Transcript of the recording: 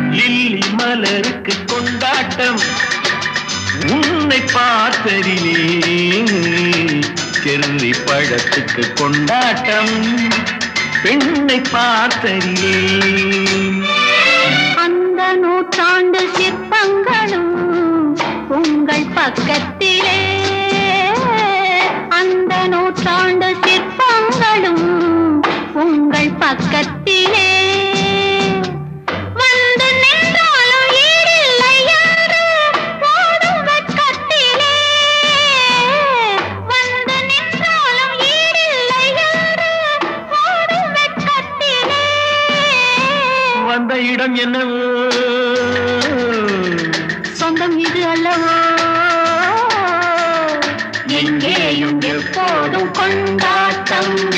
lily மலருக்கு கொண்டாட்டம் உன்னை பார்த்ததிலே செர்ரி பழத்துக்கு கொண்டாட்டம் பெண்ணை பார்த்ததிலே அந்த நூற்றாண்டு சிற்பங்களும் உங்கள் பக்கத்திலே அந்த நூற்றாண்டு சிற்பங்களும் உங்கள் பக்கத்திலே வந்த இடம் என்னவோ சொந்தம் இது அல்லவோ எங்கேயும் எப்போதும் கொண்டாட்டம்